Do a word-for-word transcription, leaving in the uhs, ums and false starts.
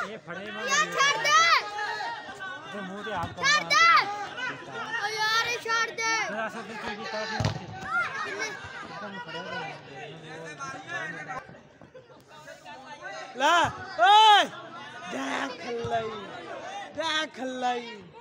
ये फड़े में यार छोड़ दे वो मुंह पे आप छोड़ दे ओ यार छोड़ दे जरा सा दिल की तरफ ला ओए देख लई देख लई